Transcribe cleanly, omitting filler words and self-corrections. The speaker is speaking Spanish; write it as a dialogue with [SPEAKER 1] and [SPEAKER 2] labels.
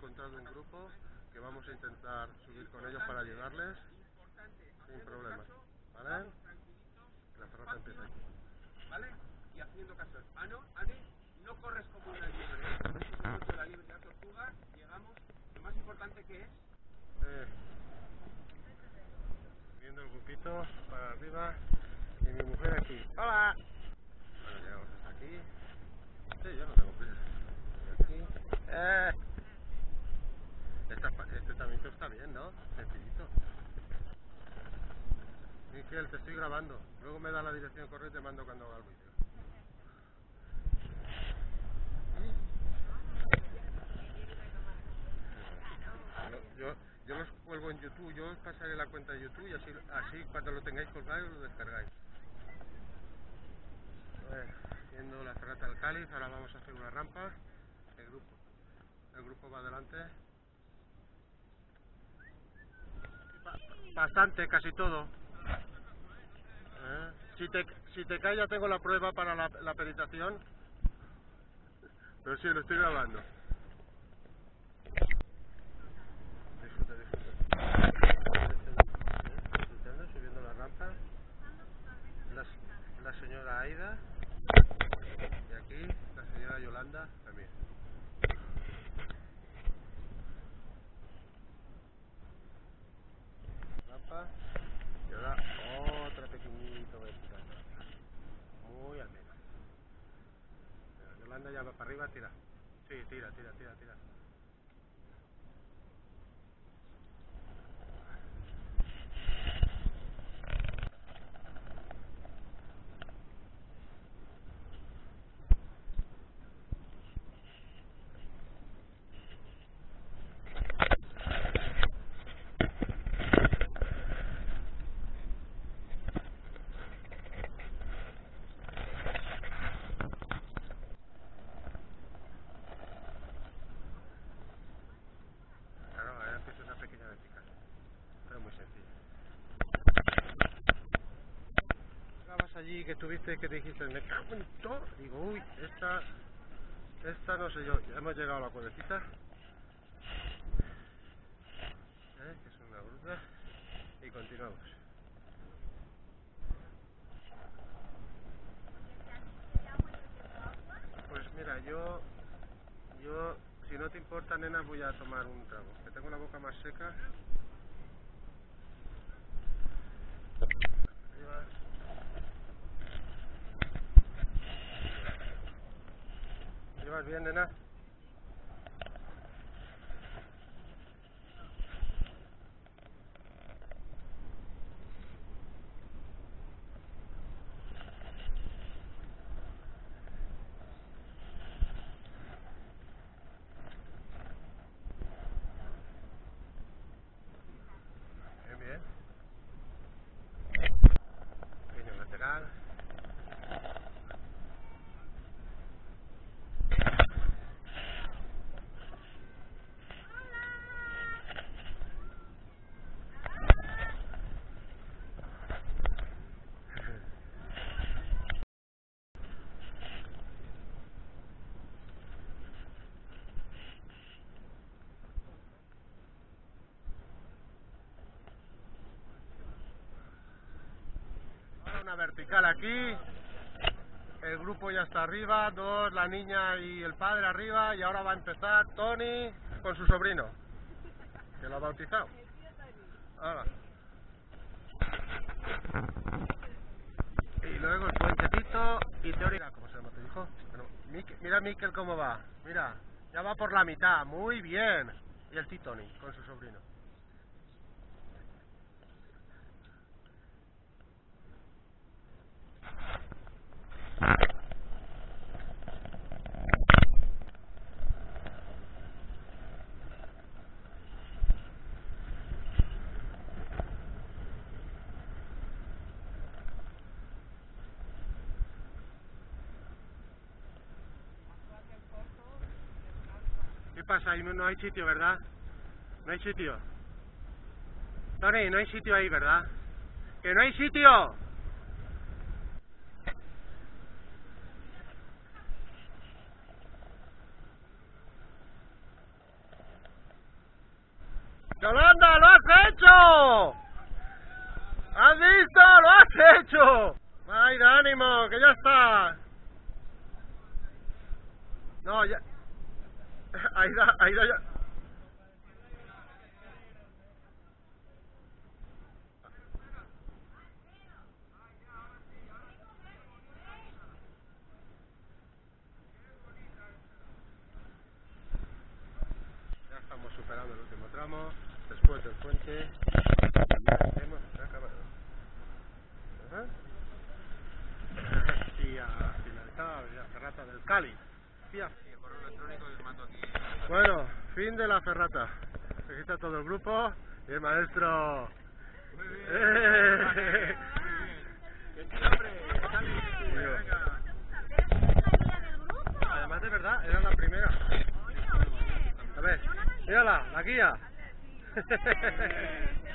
[SPEAKER 1] encontrado un grupo que vamos a intentar subir con ellos para ayudarles sin problema, ¿vale? La ferrata empieza aquí, ¿vale? Y haciendo caso. Ane, no corres como una liebre. Este es el la liebre y la tortuga. Llegamos. Lo más importante que es. Viendo el grupito para arriba y mi mujer aquí. ¡Hola! Bueno, llegamos hasta aquí. Sí, yo no tengo prisa. Y aquí. Este también está bien, ¿no? Sencillito. Miquel, te estoy grabando. Luego me da la dirección correcta y te mando cuando haga el vídeo. Yo los cuelgo en YouTube. Yo os pasaré la cuenta de YouTube y así cuando lo tengáis colgado lo descargáis. Viendo la ferrata del Cáliz, ahora vamos a hacer una rampa. El grupo va adelante. Bastante, casi todo. Si te cae ya tengo la prueba para la peritación. Pero sí, lo estoy grabando. Disfruta. Disfrutando, subiendo la rampa. La señora Aida. Y aquí la señora Yolanda también. Rampa. Y ahora otra pequeñito vertical. Muy amena. Yolanda ya va para arriba, tira. Sí, tira. Claro, ahora empieza una pequeña vertical. Pero muy sencilla. Llegabas allí que tuviste que te dijiste, me cago en todo. Digo, uy, esta no sé yo. Ya hemos llegado a la cuevecita. Que es una gruta. Y continuamos. Pues mira, yo si no te importa, nena, voy a tomar un trago. Que tengo la boca más seca. ¿Llevas bien, nena? Bien. Pequeño lateral. Una vertical aquí. El grupo ya está arriba, la niña y el padre arriba, y ahora va a empezar Tony con su sobrino, que lo ha bautizado. Ahora. Y luego el puentecito y teórica, ¿cómo se llama tu hijo? Bueno, mira Miquel cómo va, mira, ya va por la mitad, muy bien. Y el tío Tony con su sobrino. ¿Qué pasa? Ahí no hay sitio, ¿verdad? No hay sitio. Tony, no hay sitio ahí, ¿verdad? ¡Que no hay sitio! ¡Yolanda, lo has hecho! ¿Has visto? ¡Lo has hecho! ¡Ay, de ánimo, que ya está! No, ya... Aida ya... Ya estamos superando el último tramo, después del puente. Ya hemos acabado. Ajá. Y a finalizar la ferrata del Cali. Tía. Bueno, fin de la ferrata. Aquí está todo el grupo y el maestro.
[SPEAKER 2] Muy bien.
[SPEAKER 1] Además de verdad, era la primera. A ver, mírala, la guía.